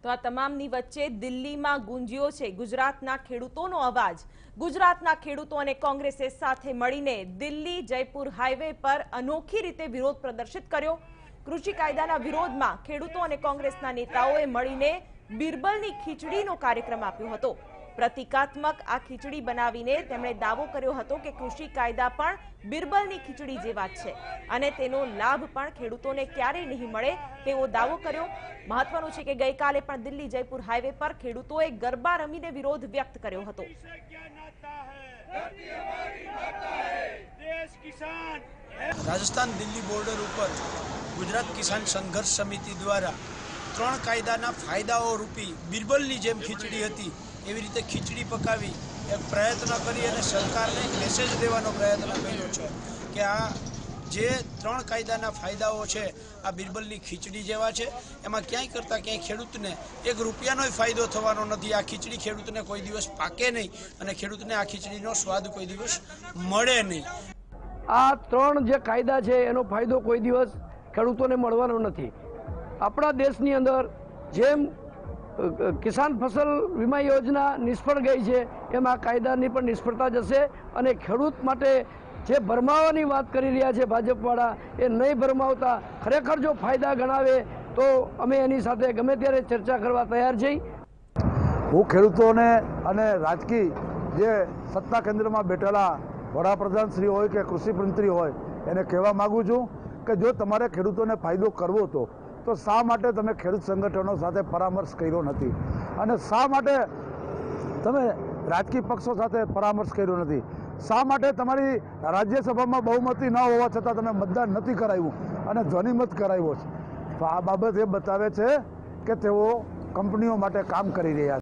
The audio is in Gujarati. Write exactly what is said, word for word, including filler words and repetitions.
તો આ તમામની વચ્ચે દિલ્હીમાં ગુંજ્યો છે ગુજરાતના ખેડૂતોનો અવાજ। ગુજરાતના ખેડૂતો અને કોંગ્રેસે સાથે મળીને દિલ્હી જયપુર હાઈવે પર અનોખી રીતે વિરોધ પ્રદર્શિત કર્યો। કૃષિ કાયદાના વિરોધમાં ખેડૂતો અને કોંગ્રેસના નેતાઓએ મળીને બિરબલની ખીચડીનો કાર્યક્રમ આપ્યો હતો। પ્રતિકાત્મક આ ખીચડી બનાવીને તેમણે દાવો કર્યો હતો કે કૃષિ કાયદા પણ બિરબલની ખીચડી જેવા જ છે અને તેનો લાભ પણ ખેડૂતોને ક્યારેય નહીં મળે તેવો દાવો કર્યો। મહત્વનું છે કે ગઈકાલે પણ દિલ્હી જયપુર હાઈવે પર ખેડૂતોએ ગરબા રમીને વિરોધ વ્યક્ત કર્યો હતો। રાજસ્થાન દિલ્હી બોર્ડર ઉપર ગુજરાત કિસાન સંઘર્ષ સમિતિ દ્વારા ત્રણ કાયદાના ફાયદાઓ રૂપી બિરબલની જેમ ખીચડી હતી એવી રીતે ખીચડી પકાવી એક પ્રયત્ન કરી અને સરકારને એક મેસેજ દેવાનો પ્રયત્ન કર્યો છે કે આ જે ત્રણ કાયદાના ફાયદાઓ છે આ બિરબલની ખીચડી જેવા છે। એમાં ક્યાંય કરતાં ક્યાંય ખેડૂતને એક રૂપિયાનો ફાયદો થવાનો નથી। આ ખીચડી ખેડૂતને કોઈ દિવસ પાકે નહીં અને ખેડૂતને આ ખીચડીનો સ્વાદ કોઈ દિવસ મળે નહીં। આ ત્રણ જે કાયદા છે એનો ફાયદો કોઈ દિવસ ખેડૂતોને મળવાનો નથી। આપણા દેશની અંદર જેમ કિસાન ફસલ વીમા યોજના નિષ્ફળ ગઈ છે એમ આ કાયદાની પણ નિષ્ફળતા જશે અને ખેડૂત માટે જે ભરમાવાની વાત કરી રહ્યા છે ભાજપવાળા એ નહીં ભરમાવતા ખરેખર જો ફાયદા ગણાવે તો અમે એની સાથે ગમે ત્યારે ચર્ચા કરવા તૈયાર છીએ। હું ખેડૂતોને અને રાજકીય જે સત્તા કેન્દ્રમાં બેઠેલા વડાપ્રધાન શ્રી હોય કે કૃષિ મંત્રી હોય એને કહેવા માગું છું કે જો તમારે ખેડૂતોને ફાયદો કરવો તો તો શા માટે તમે ખેડૂત સંગઠનો સાથે પરામર્શ કર્યો નથી અને શા માટે તમે રાજકીય પક્ષો સાથે પરામર્શ કર્યો નથી? શા માટે તમારી રાજ્યસભામાં બહુમતી ન હોવા છતાં તમે મતદાન નથી કરાવ્યું અને ધ્વનિમત કરાવ્યો છે? તો આ બાબત એ બતાવે છે કે તેઓ કંપનીઓ માટે કામ કરી રહ્યા છે।